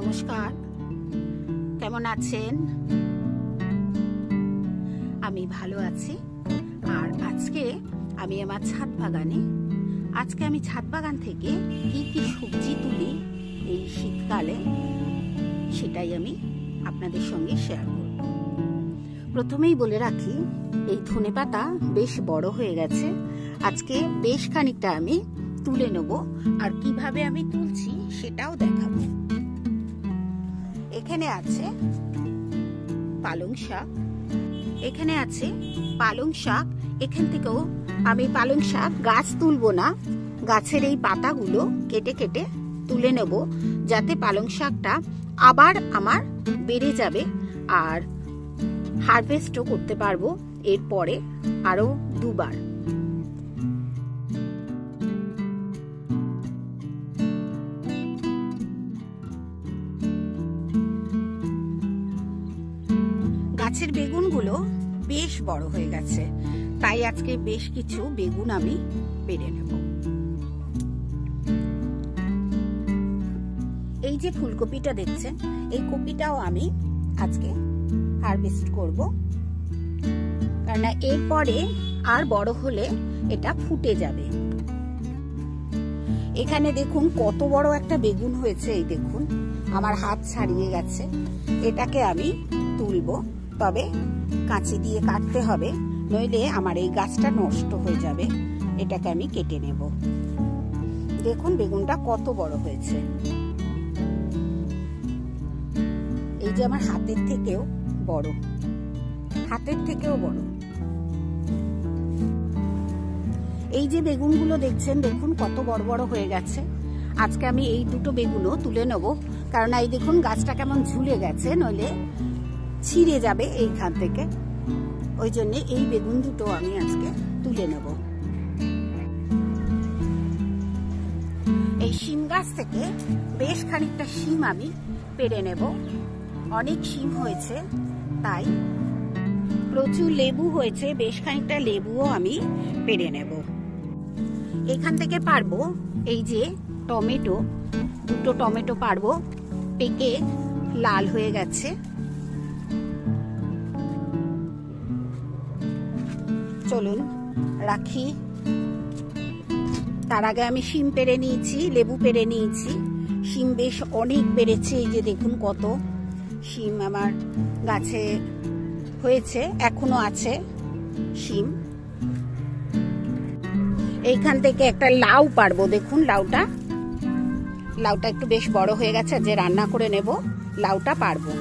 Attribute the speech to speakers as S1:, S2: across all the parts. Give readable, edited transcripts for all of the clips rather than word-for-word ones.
S1: নমস্কার, কেমন আছেন? আমি ভালো আছি। আর আজকে আমি আমার ছাদ বাগান থেকে কি কি সবজি তুলি এই শীতকালে, সেটাই আমি আপনাদের সঙ্গে শেয়ার করব। প্রথমেই বলে রাখি, এই ধনেপাতা বেশ বড় হয়ে গেছে। আজকে বেশ খানিকটা আমি তুলে নেব, আর কিভাবে আমি তুলছি সেটাও দেখাবো। এখানে আছে পালং শাক, এখান থেকেও আমি পালং শাক গাছ তুলবো না, গাছের এই পাতাগুলো কেটে কেটে তুলে নেব, যাতে পালং শাকটা আবার আমার বেড়ে যাবে আর হারভেস্টও করতে পারবো এরপরে আরো দুবার। গাছের বেগুনগুলো বেশ বড় হয়ে গেছে, তাই আজকে বেশ কিছু বেগুন আমি পেড়ে নেব। এই যে ফুলকপিটা দেখছেন, এই কপিটাও আমি আজকে হারভেস্ট করব, কারণ এরপরে আর বড় হলে এটা ফুটে যাবে। এখানে দেখুন কত বড় একটা বেগুন হয়েছে, এই দেখুন আমার হাত ছাড়িয়ে গেছে। এটাকে আমি তুলবো, তবে কাঁচি দিয়ে কাটতে হবে, নইলে আমার এই গাছটা নষ্ট হয়ে যাবে। এটাকে আমি কেটে নেব। দেখুন বেগুনটা কত বড় হয়েছে, এই যে আমার হাতের থেকেও বড়। এই যে বেগুনগুলো দেখছেন, দেখুন কত বড় বড় হয়ে গেছে। আজকে আমি এই দুটো বেগুনও তুলে নেব, কারণ এই দেখুন গাছটা কেমন ঝুলে গেছে, নইলে ছিঁড়ে যাবে এইখান থেকে। ওই জন্য এই বেগুন দুটো আমি আজকে তুলে নেব। এই শিম গাছ থেকে বেশ খানিকটা শিম আমি পেড়ে নেব। অনেক শিম হয়েছে, তাই প্রচুর লেবু হয়েছে, বেশ খানিকটা লেবুও আমি পেড়ে নেব। এখান থেকে পারবো এই যে টমেটো, দুটো টমেটো পারবো, পেকে লাল হয়ে গেছে। চলুন রাখি। তার আগে আমি শিম পেড়ে নিয়েছি, লেবু পেড়ে নিয়েছি। শিম বেশ অনেক বেড়েছে, এই যে দেখুন কত শিম আমার গাছে হয়েছে, এখনো আছে শিম। এইখান থেকে একটা লাউ পারবো, দেখুন লাউটা একটু বেশ বড় হয়ে গেছে, যে রান্না করে নেব লাউটা পারবো।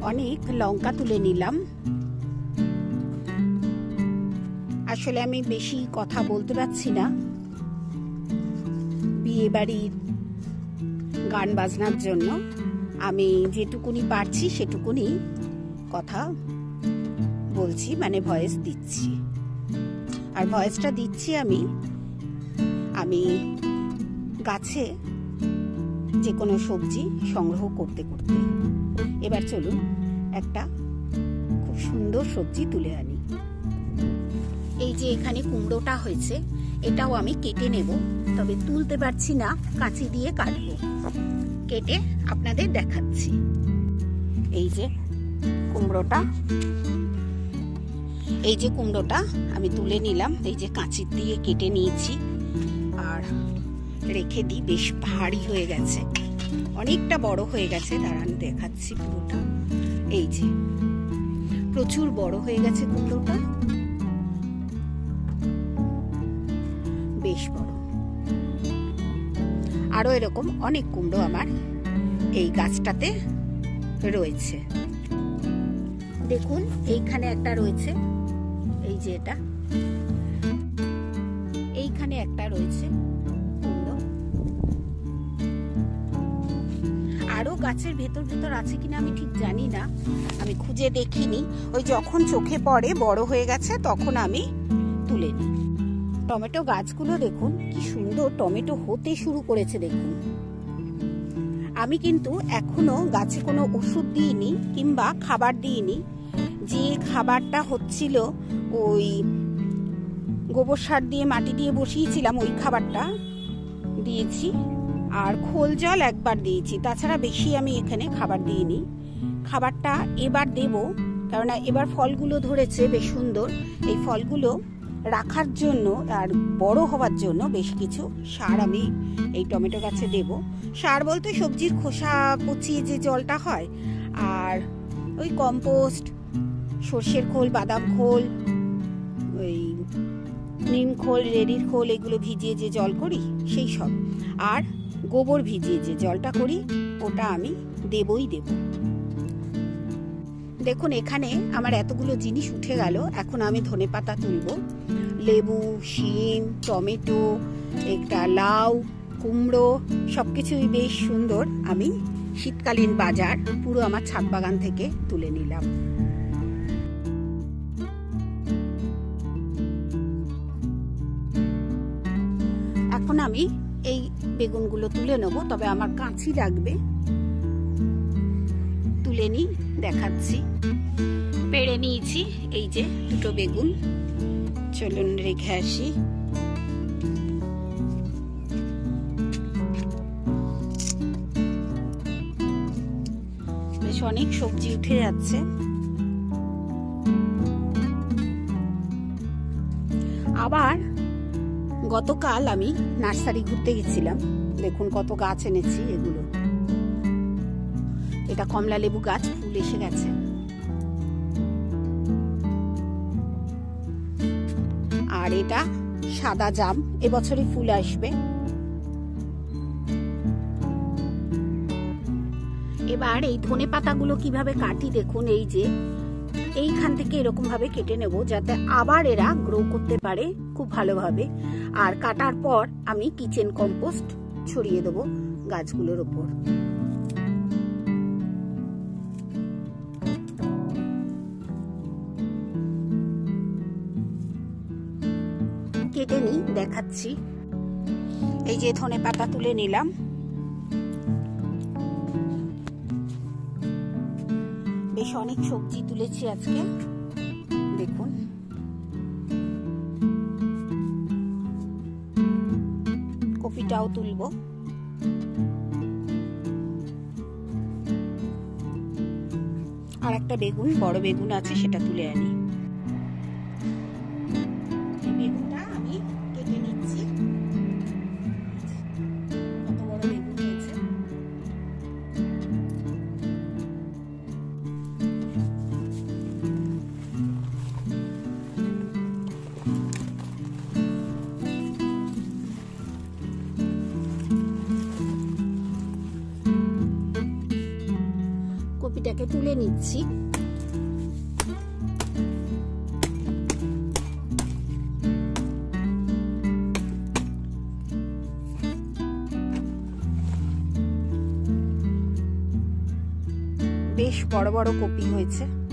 S1: অনেক লঙ্কা তুলে নিলাম। আসলে আমি বেশি কথা বলতে পারছি না, বিয়ে বাড়ির গান বাজনার জন্য আমি যেটুকুনি পারছি সেটুকুনি কথা বলছি, মানে ভয়েস দিচ্ছি। আর ভয়েসটা দিচ্ছি আমি গাছে যে কোনো সবজি সংগ্রহ করতে করতে। এবার চলুন একটা খুব সুন্দর সবজি তুলে আনি। এই যে এখানে কুমড়োটা হয়েছে, এটাও আমি কেটে নেব, তবে তুলতে পারছি না, কাঁচি দিয়ে কাটবো। কেটে আপনাদের দেখাচ্ছি। এই যে কুমড়োটা আমি তুলে নিলাম, এই যে কাঁচি দিয়ে কেটে নিয়েছি আর রেখে দিই। বেশ ভারী হয়ে গেছে, অনেকটা বড় হয়ে গেছে, দাঁড়ান দেখাচ্ছি পুরোটা। এই যে প্রচুর বড় হয়ে গেছে কুমড়োটা, বেশ বড়। আরো এরকম অনেক কুমড়ো আমার এই গাছটাতে রয়েছে। দেখুন এইখানে একটা রয়েছে, এই যে এটা, এইখানে একটা রয়েছে কুমড়ো। আরো গাছের ভেতর আছে কিনা আমি ঠিক জানি না, আমি খুঁজে দেখিনি। ওই যখন চোখে পড়ে বড় হয়ে গেছে তখন আমি তুলে নিই। টমেটো গাছগুলো দেখুন কি সুন্দর টমেটো হতে শুরু করেছে। দেখুন আমি কিন্তু এখনো গাছে কোনো ওষুধ দিইনি কিংবা খাবার দিইনি। যে খাবারটা হচ্ছিল ওই গোবর সার দিয়ে মাটি দিয়ে বসিয়েছিলাম, ওই খাবারটা দিয়েছি। আর খোল জল একবার দিয়েছি, তাছাড়া বেশি আমি এখানে খাবার দিইনি। খাবারটা এবার দেব, কারণ এবার ফলগুলো ধরেছে বেশ সুন্দর। এই ফলগুলো রাখার জন্য আর বড় হওয়ার জন্য বেশ কিছু সার আমি এই টমেটো গাছে দেব। সার বলতে সবজির খোসা পচিয়ে যে জলটা হয়, আর ওই কম্পোস্ট, সর্ষের খোল, বাদাম খোল, ওই নিম খোল, রেডির খোল, এগুলো ভিজিয়ে যে জল করি সেই সব, আর গোবর ভিজিয়ে যে জলটা করি ওটা আমি দেবই দেব। দেখুন এখানে আমার এতগুলো জিনিস উঠে গেল। এখন আমি ধনেপাতা তুলব। লেবু, শিম, টমেটো, একটা লাউ, কুমড়ো, সবকিছুই বেশ সুন্দর আমি শীতকালীন বাজার পুরো আমার ছাদ বাগান থেকে তুলে নিলাম। এখন আমি এই বেগুনগুলো তুলে নেব, তবে আমার কাঁচি লাগবে। তুলে নিই, দেখাচ্ছি। পেড়ে নিয়েছি এই যে দুটো বেগুন, চলুন রেখে আসি। বেশ অনেক সবজি উঠে যাচ্ছে। আবার গতকাল আমি নার্সারি ঘুরতে গেছিলাম, দেখুন কত গাছ এনেছি। এগুলো, এটা কমলা লেবু গাছ, ফুল এসে গেছে। আর এটা সাদা জাম, এবছরে ফুল আসবে। এবার এই ধনে পাতাগুলো কিভাবে কাটি দেখুন। এই যে এইখান থেকে এরকম ভাবে কেটে নেব, যাতে আবার এরা গ্রো করতে পারে খুব ভালোভাবে। আর কাটার পর আমি কিচেন কম্পোস্ট ছড়িয়ে দেবো গাছগুলোর উপর। কেটে নিই, দেখাচ্ছি। এই যে ধনে পাতা তুলে নিলাম। বেশ অনেক সবজি তুলেছি আজকে, দেখুন। কপিটাও তুলবো। আর একটা বেগুন, বড় বেগুন আছে, সেটা তুলে আনি। বেগুনটা আমি কেটে নিচ্ছি। কত বড় বেগুন হয়েছে। কপিটাকে তুলে নিচ্ছি। বেশ বড় বড় কপি হয়েছে।